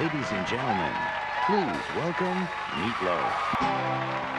Ladies and gentlemen, please welcome Loaf.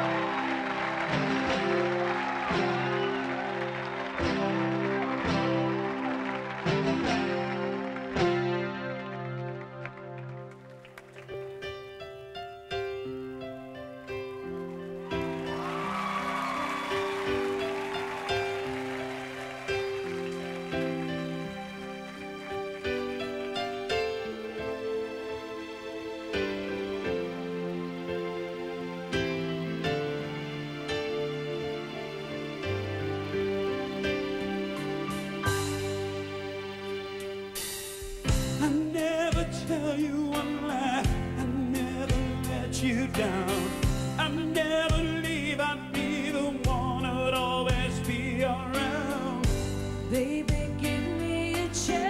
Tell you one lie, I never let you down. I never leave, I'd be the one who'd always be around. Baby, give me a chance.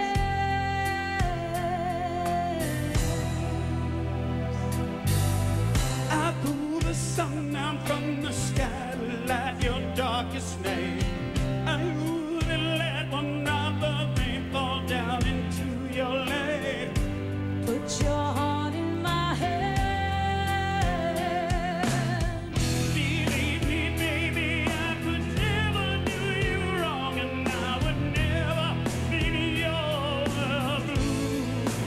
I pull the sun down from the sky to light your darkest night. I wouldn't let one drop of rain fall down into your life. Put your heart in my hand. Believe me, baby, I could never do you wrong, and I would never leave your world blue.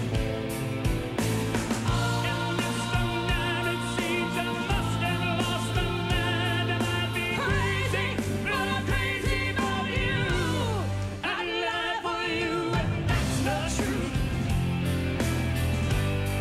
And this night it seems I must have lost my mind, and I'd be crazy, but I'm crazy about you. I'd lie for you, and that's the truth.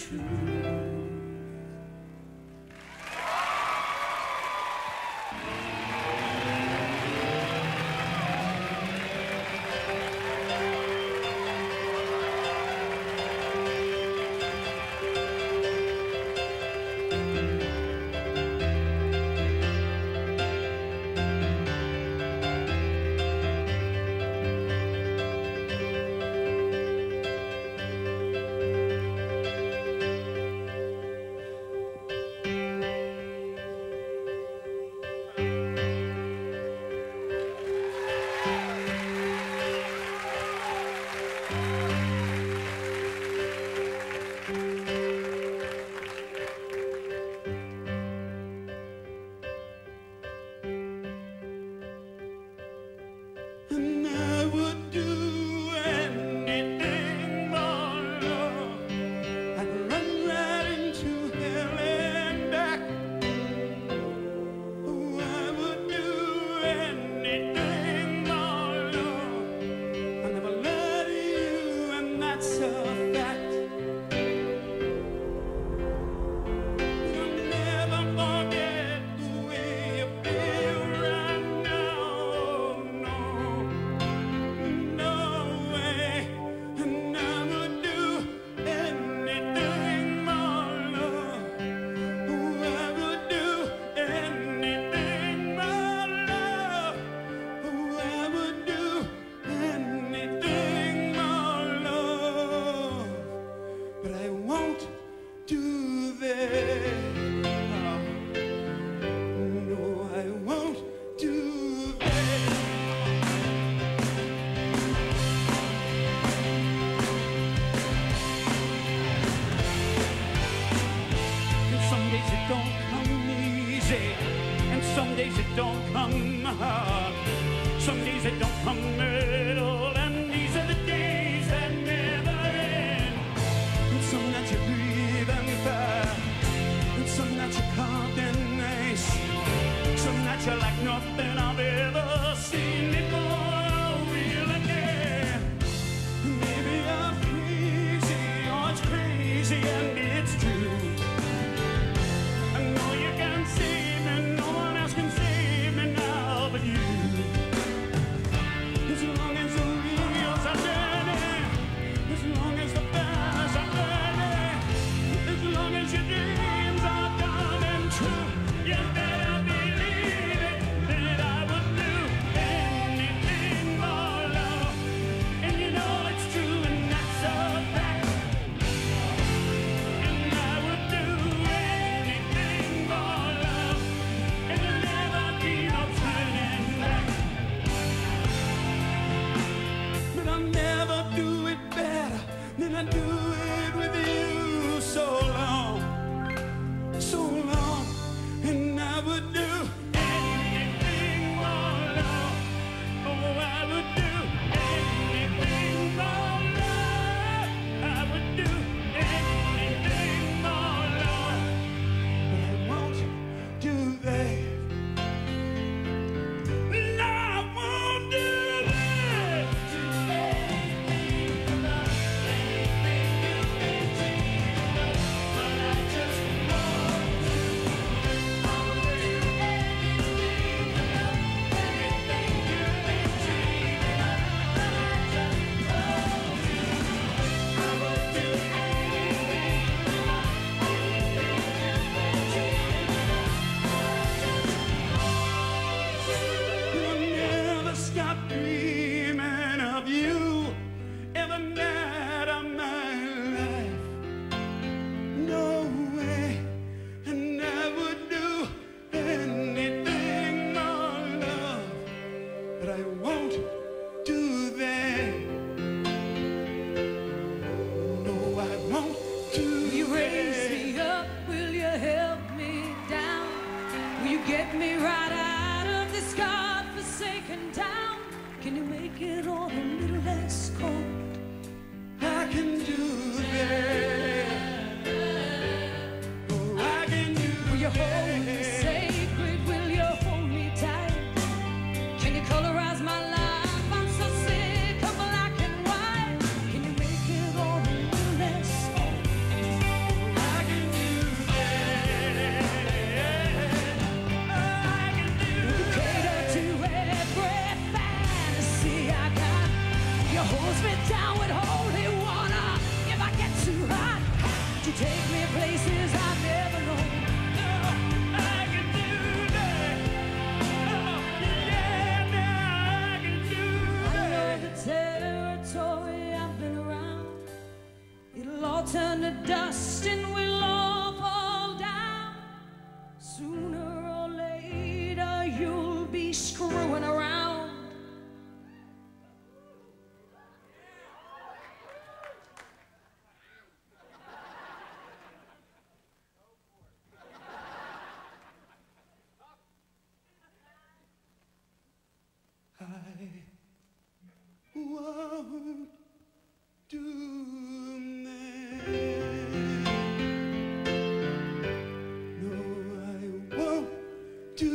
truth. And I would do anything for love. I'd run right into hell and back. Oh, I would do anything for love. I never lied to you, and that's a fact. You'll never forget the way you feel right now. No. No way, and I would do anything more love. Oh, I would do anything more love. Oh, I would do anything more love. But I won't do that. No, I won't do that. And some days it don't come easy, and some days it don't come hard. Some days it don't come at all, and these are the days that never end. And some that you breathe and fire, and some that you carved and nice, some that you like nothing I've ever seen before or will again. Maybe I'm crazy, or it's crazy and it's true. I know you can save me, no one else can save me now but you. As long as the wheels are turning, as long as the fires are burning, as long as your dreams are coming true, you better believe it, that I would do anything for love. And you know it's true, and that's a fact. And I would do anything for love, and there'll never be no turning back. But I'll never do it better than I do it with you. So long, and I would do anything for love. Oh, I would do anything for love. I would do anything for love. But I won't do that. No, I won't do that. Anything for love, anything you've been dreaming of, but I just want you. I will do anything for love, anything you've been dreaming of, but I just want you. I will do anything for love, anything you've been dreaming of, but I just want you. I'll never stop dreaming of you every night of my life. No way, and I would do anything more love, but I won't do that. No, I won't do Will you raise that. me up? Will you help me down? Will you get me right out of this God-forsaken town? Can you make it all a little less cold? I can do that. Oh, I can do Will you hold me that. sacred? Will you hold me tight? Can you colorize my life? I'm so sick of black to dust and we'll all fall down. Sooner or later you'll be screwing around. I won't do that. No, I won't do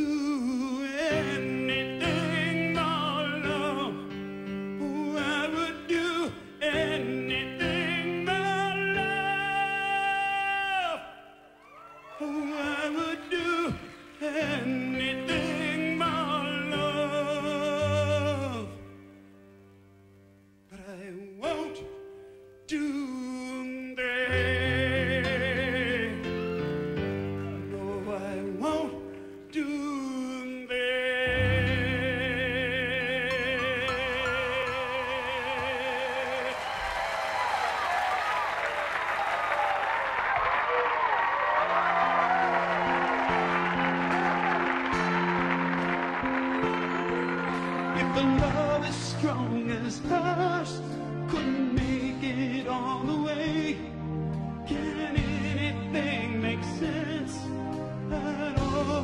anything more, love. Oh, I would do anything more, love. Oh, I would do anything more, love. But I won't do that. No, I won't do that. If the love is strong as ours, couldn't make it all the way. Can anything make sense at all?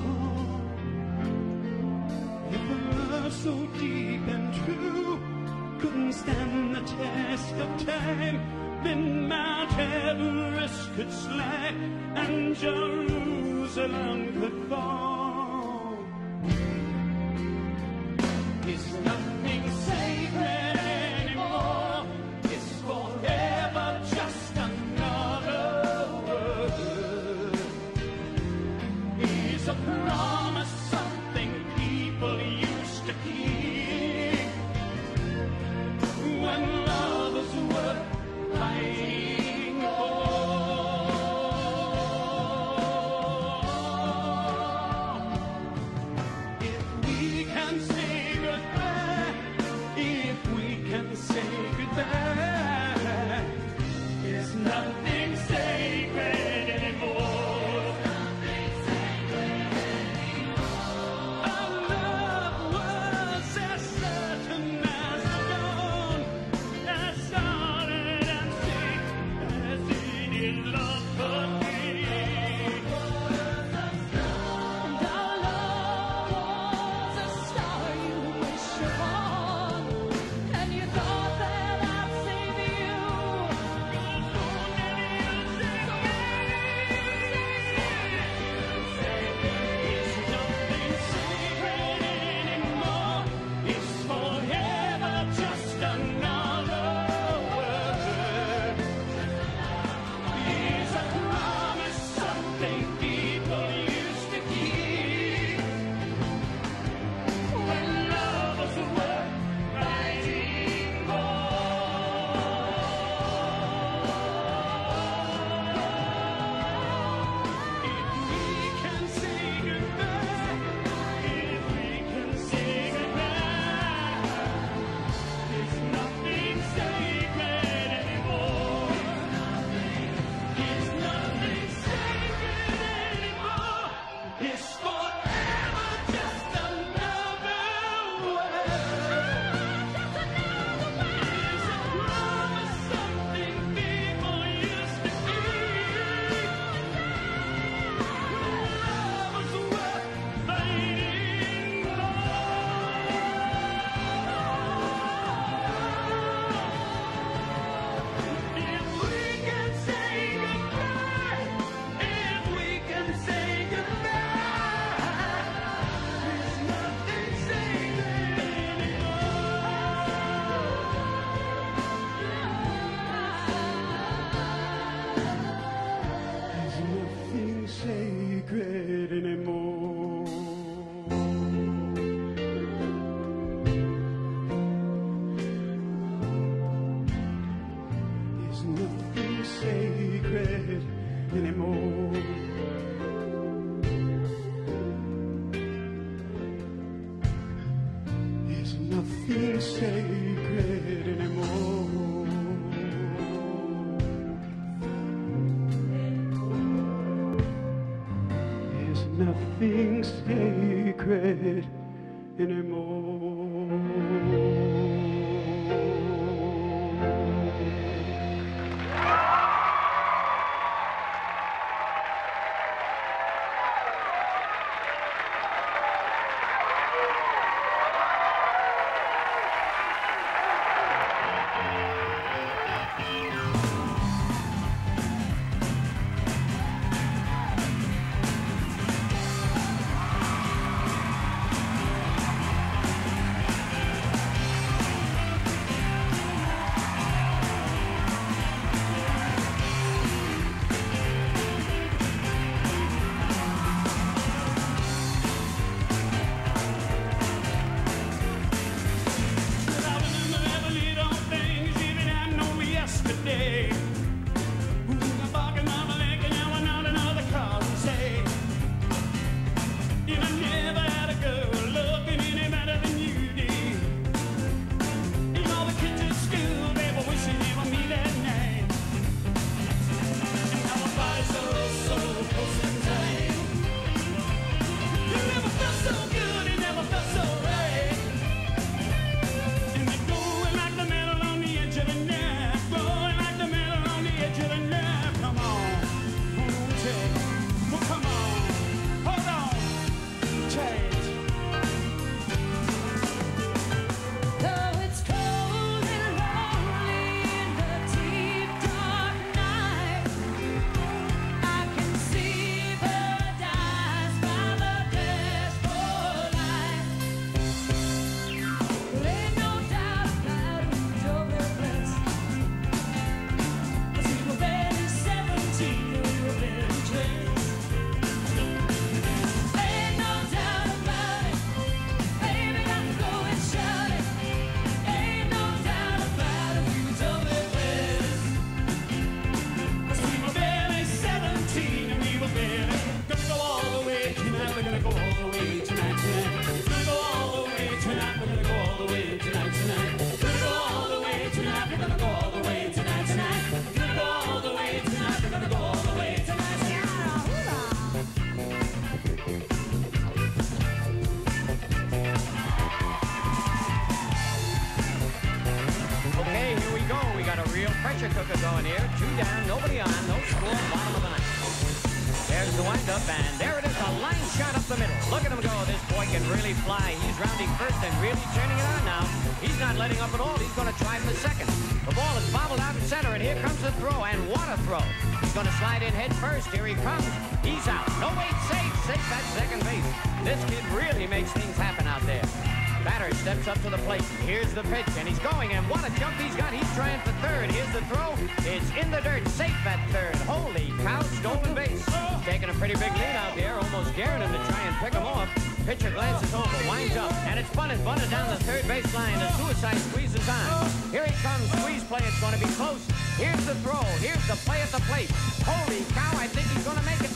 If a love so deep and true couldn't stand the test of time, then Mount Everest could slide and Jerusalem could fall. It's nothing sacred anymore. It's forever just another word. It's a promise, something people used to keep. When lovers were fighting for. If we can say goodbye, if we can say goodbye, there's nothing sacred anymore. Our love was as certain as the dawn, as solid and safe as any love could be. And our love was a star you wish upon, and you thought that I'd save you. It's nothing sacred anymore. It's forever just another word. It's a promise, something people used to keep. When lovers were fighting for. If we can say goodbye, if we can say goodbye, there's nothing sacred anymore. There's nothing sacred anymore. It's forever just another word. It's a promise, something people used to keep. Lovers were fighting for. If we can say goodbye, if we can say goodbye, there's nothing sacred anymore. There's nothing sacred anymore. There's nothing sacred anymore. There's nothing sacred anymore. nothing sacred anymore. Pressure cooker going here. 2 down, nobody on, no score, bottom of the ninth. There's the windup, and there it is, a line shot up the middle. Look at him go. This boy can really fly. He's rounding first and really turning it on now. He's not letting up at all. He's going to try for second. The ball is bobbled out in center, and here comes the throw, and what a throw. He's going to slide in head first. Here he comes. He's out. No, wait, safe. Safe at second base. This kid really makes things happen out there. Batter steps up to the plate. Here's the pitch, and he's going, and what a jump he's got. He's trying for third. Here's the throw. It's in the dirt. Safe at third. Holy cow, stolen base. Taking a pretty big lead out there, almost daring him to try and pick him off. Pitcher glances over, winds up, and it's bunted down the third base line. The suicide squeeze is on. Here he comes. Squeeze play. It's going to be close. Here's the throw. Here's the play at the plate. Holy cow, I think he's going to make it.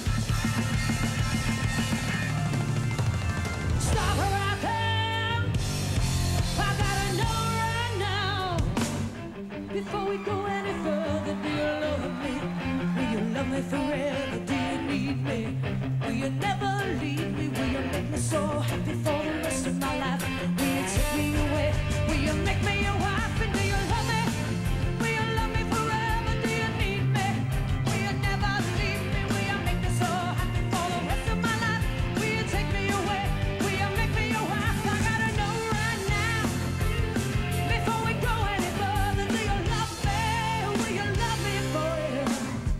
Stop her out there. I gotta know right now, before we go any further, do you love me? Will you love me forever? Do you need me? Will you never leave me? Will you make me so happy for the rest of my life? Will you take me away? Will you make me your wife? And do you love me? Will you love me forever? Do you need me? Will you never leave me? Will you make me so happy for the rest of my life? Will you take me away? Will you make me your wife? I gotta know right now, before we go any further. Do you love me? Will you love me forever?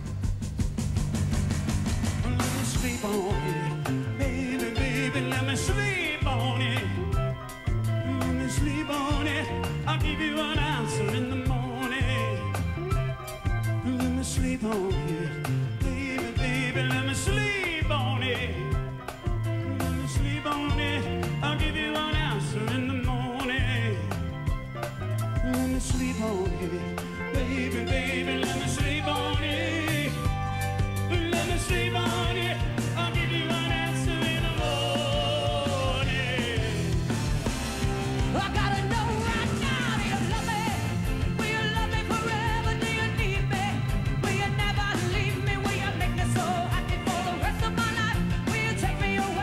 Let me sleep on it, baby, baby, let me sleep on it. Let me sleep on it, I'll give you an answer in the morning. Let me sleep on it, baby, baby, let me sleep on it. Let me sleep on it, I'll give you an answer in the morning. Let me sleep on it, baby, baby, let me sleep on it. Let me sleep on it, I'll give you an answer in the morning. I gotta know right now, do you love me? Will you love me forever? Do you need me? Will you never leave me? Will you make me so happy for the rest of my life? Will you take me away?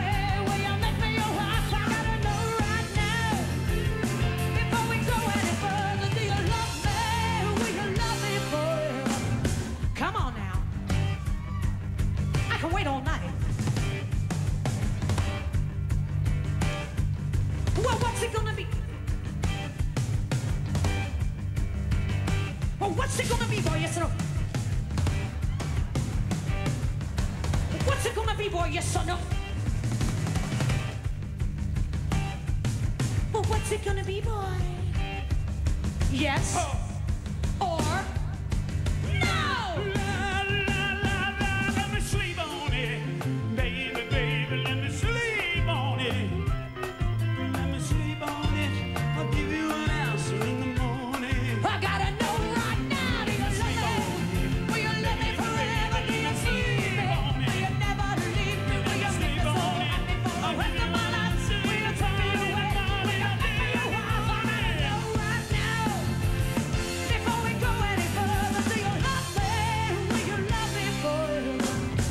Oh, what's it gonna be, boy? Yes or no? What's it gonna be, boy? Yes or no? Well, what's it gonna be, boy? Yes or no? La, la, la, la, let me sleep on it. Baby, baby, let me sleep on it. Let me sleep on it. I'll give you an answer in the morning. I gotta know right now. Do you love me? Will you love me forever? Do you need me? Will you never leave me? Will you make me so happy for the rest of my life? Will you take me away? Will you make me your wife? I gotta know right now. Before we go any further, do you love me? Will you love me forever?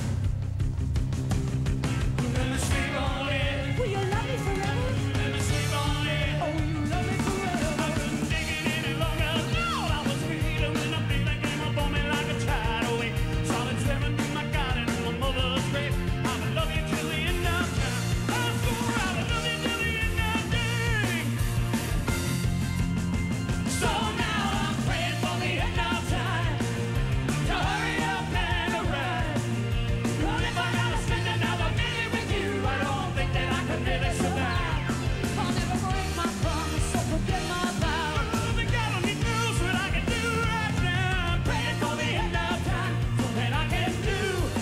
Let me sleep on it. Will you love me forever? Let me sleep on it. Oh, will you love me forever? I couldn't take it any longer. Lord, I was feeling when the feeling came up on me like a tidal wave. Started swimming through my garden in my mother's grave. I will love you till the end of time. I swore I would love you till the end of days. So now I'm praying for the end of time to hurry up and arrive. But if I gotta spend another minute with you, I don't think that I could really survive. I'll never break my promise, so forget my vow. I think I don't need news what I can do right now. I'm praying for the end of time so that I can do.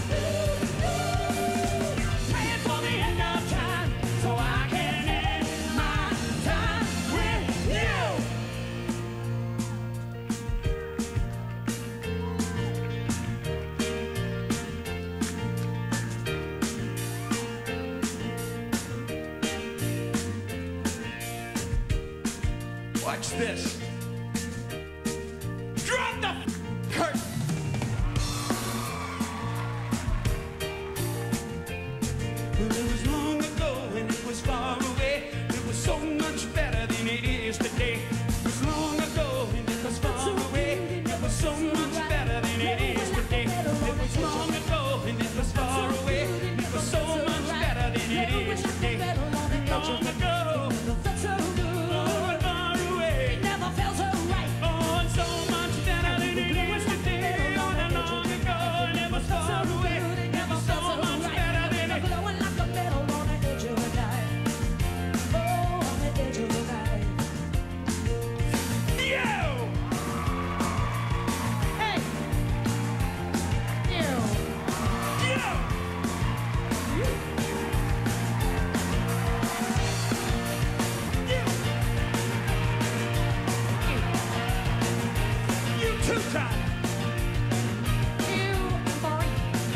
Praying for the end of time so I can end my time with you. Watch this. Drop the curtain. Well, it was long ago and it was far away. It was so much better than it is today. It was long ago and it was far away. It was so much better than it is today. It was long ago and it was far away. It was so much better than it is today. Long ago, oh, and far away. Never felt so right. Oh, and so much better than it is today. Oh, and long ago and it was far away. It was so much better than it. Glowing like a metal on the edge of a knife. Oh, on the edge of a knife. Yo! Hey! You! Yo! You! You two-time! You, boy.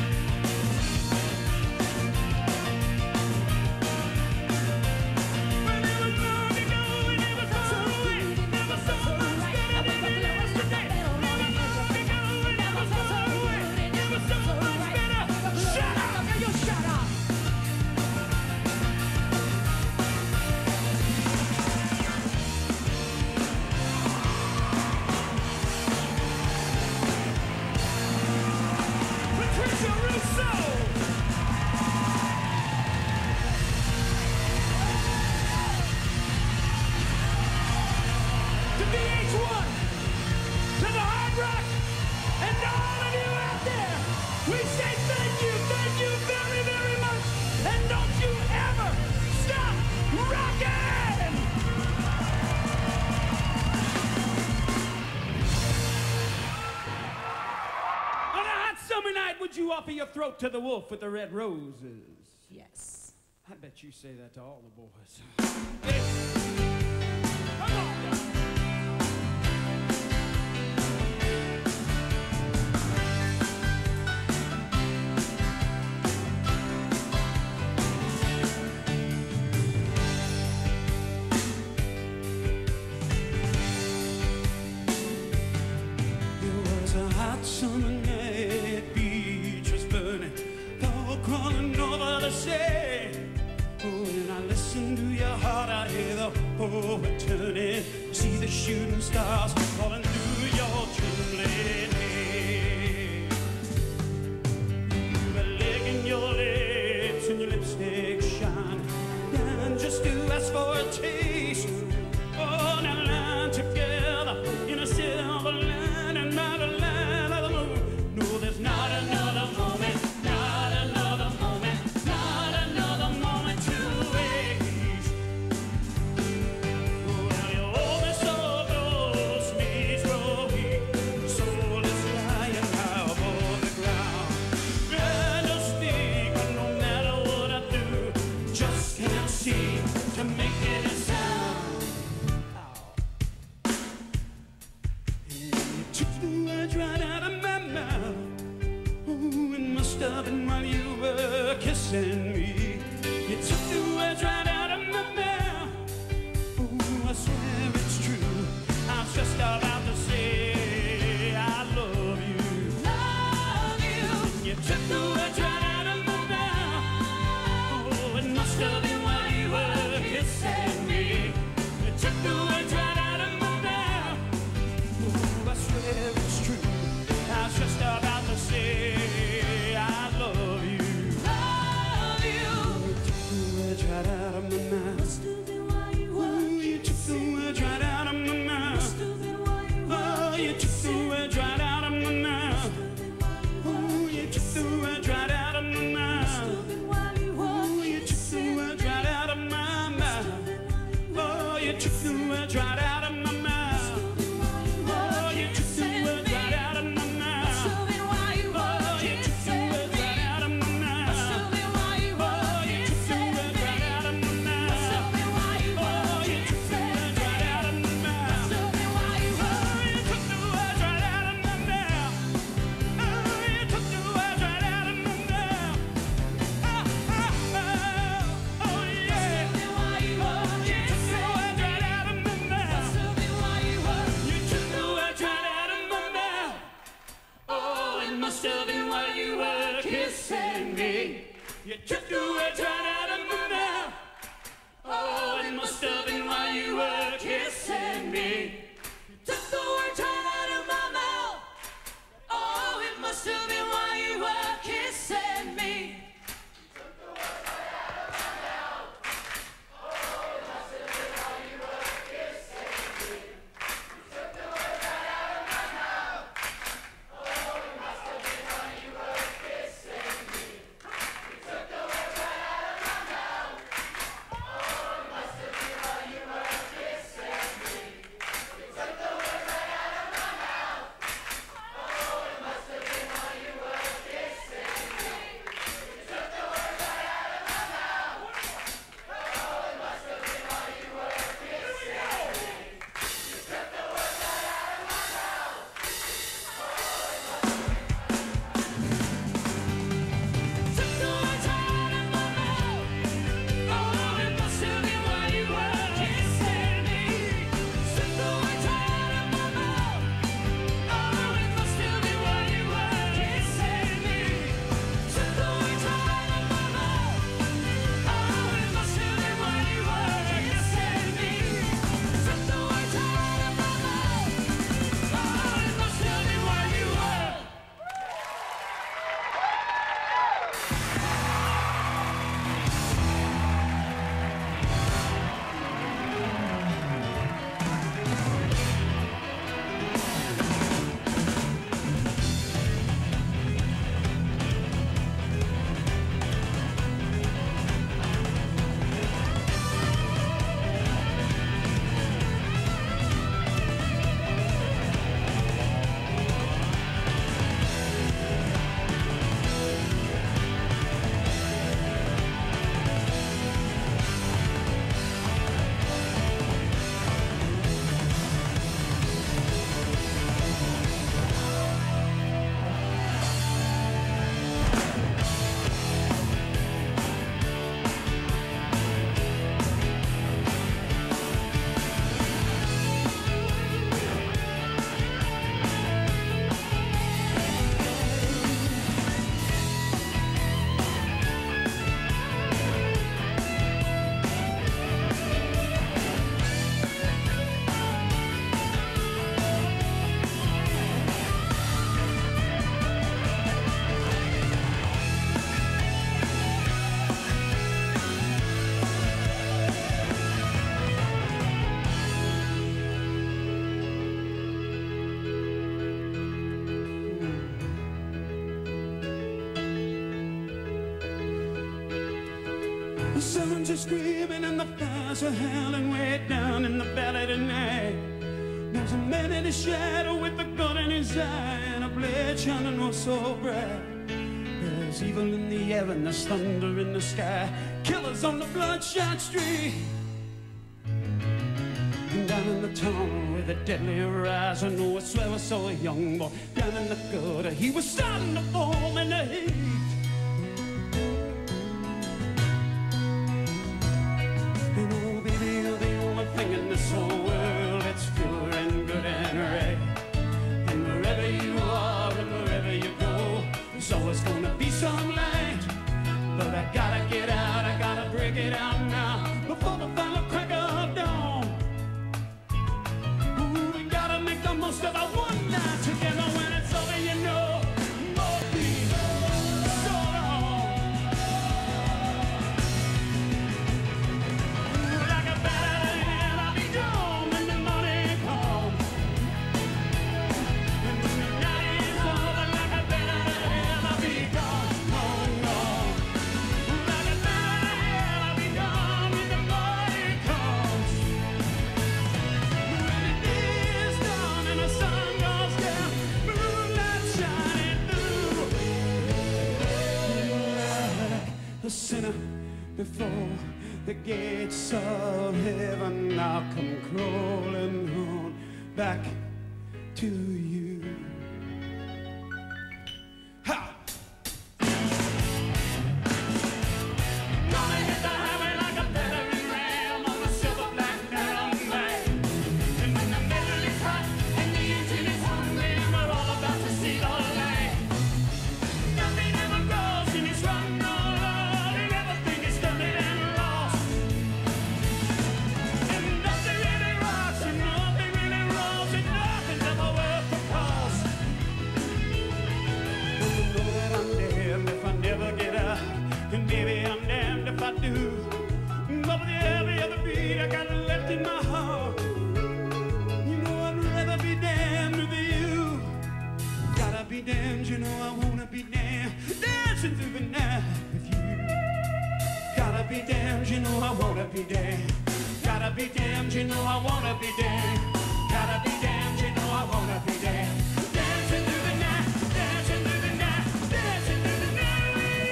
When it was long ago and it was far away, it was so much better than it is today. It was long ago and it was far away, it was so much better. Shut up! You shut up! Patricia Russo! To VH1, to the Hard Rock, and to all of you out there, we say thank you very, very much, and don't you ever stop rocking! On a hot summer night, would you offer your throat to the wolf with the red roses? Yes. I bet you say that to all the boys. Hey, come on, y'all. It was a hot summer night, beach was burning, dog crawling over the sea. Oh, when I listen to your heart, I hear the poet turning, see the shooting stars falling through your trembling hair. You were licking your lips and your lipstick shining, and just to ask for a taste. Oh, now lying together in a silver lining, of my mouth. Oh, you took the words right out of my mouth. Oh, you took the words right out of my mouth. Oh, you took the words right out of my mouth. Oh, you took the words right out of my mouth. Oh, you took the words right out of my mouth. Oh, you took the words right out of my mouth. Oh, yeah. Oh, you took the words right out of my mouth. You took the words right out of my mouth. Oh, it must have been while you were kissing me. You took the words right out of my mouth. Oh, it must have been while you were kissing me. You took the words right out of my mouth. Oh, it must have been while you were kissing me. The suns are screaming and the fires are howling way down in the valley tonight. There's a man in his shadow with a gun in his eye and a blade shining oh so bright. There's evil in the air and there's thunder in the sky. Killers on the bloodshot street. And down in the tunnel with a deadly horizon, oh I swear I saw a young boy down in the gutter. He was starting to foam in the heat. In this whole world, it's pure and good and right. And wherever you are and wherever you go, there's always gonna be some light. But I gotta get out, I gotta break it out now before the final crack of dawn. Ooh, we gotta make the most of our one night together. When it's over, you know, more peace, so long. Ooh, like a bad when the morning comes, and when the night is over, like a better hell, I'll be gone, gone, gone. Like a better hell, I'll be gone when the morning comes. When before the gates of heaven, I'll come crawling on back to you. Ha! Gonna hit the highway like a battering ram on a silver black Cadillac. And when the metal is hot and the engine is hungry, we're all about to see the light. Nothing ever grows and it's run all out, and everything is done and lost. And nothing really rocks and nothing really rolls, and nothing's ever worth the cost. And I know that I'm damned if I never get out, and maybe I'm damned if I do. But with every other beat I got left in my heart, you know I'd rather be damned with you. Gotta be damned, you know I wanna be damned, dancing through the night with you. Gotta be damned, you know I wanna be damned. Gotta be damned, you know I wanna be damned. Gotta be damned, you know I wanna be damned. Dancing through the night, dancing through the night, dancing through the night with you.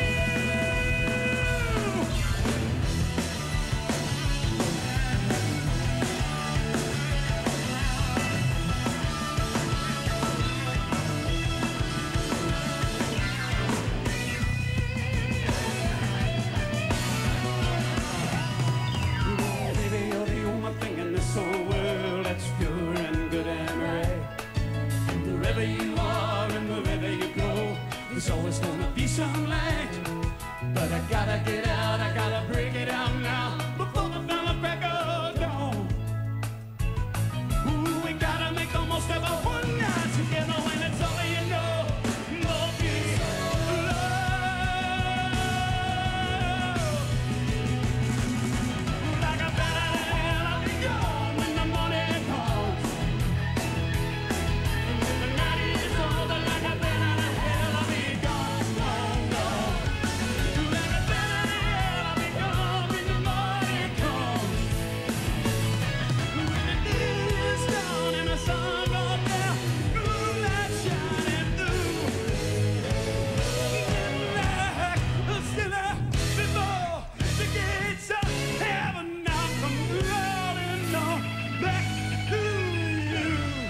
Baby, you're the only thing in this whole world that's pure and good and right. Wherever you are and wherever you go, there's always gonna be some light. But I gotta get out, I gotta break it out now before the final crack of dawn. Ooh, we gotta make the most of our one night together when it's all you know. Love is love. Like a battle, I'll be gone when the morning comes. And when the night is over, like a battle, I'll be gone, gone, gone. Like a battle, I'll be gone when the morning comes. When the day is done and the sun goes down, moonlight shining through. Like a sinner before the gates of heaven, I'll come rolling on back to you.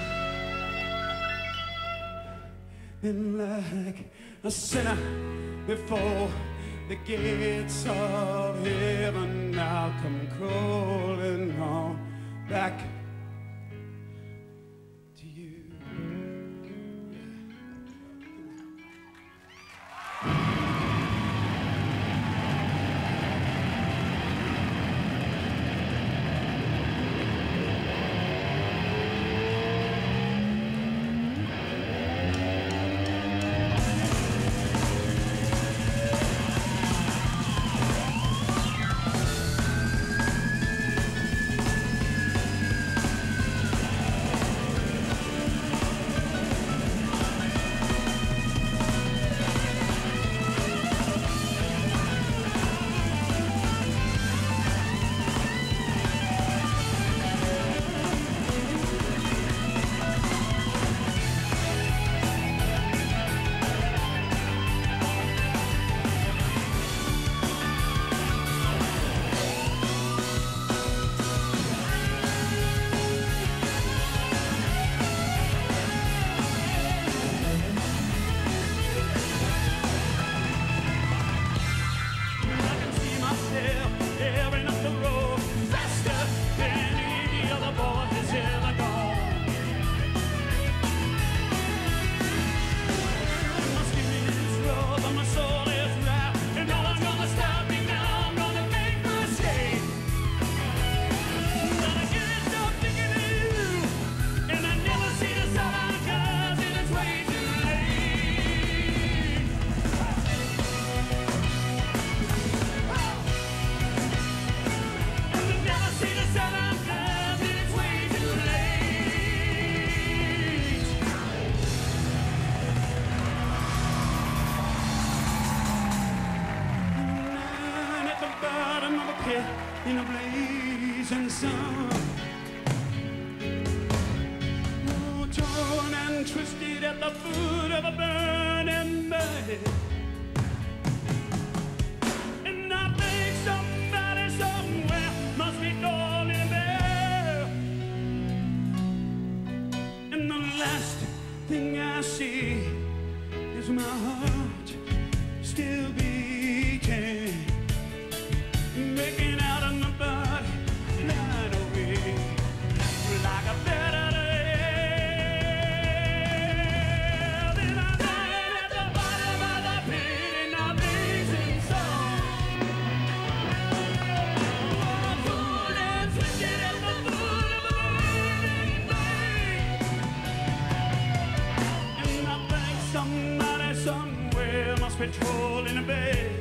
And like a sinner before the gates of heaven, I'll come crawling on back to you. In a blazing sun, oh, torn and twisted at the foot of a burning bed, and I think some see is my heart still beating, making out of my body right away like a better day. Then I died at the bottom of the pit in a blazing sun. One foot and switching at the foot of a burning flame. And I think somebody somewhere must be trolling a bed.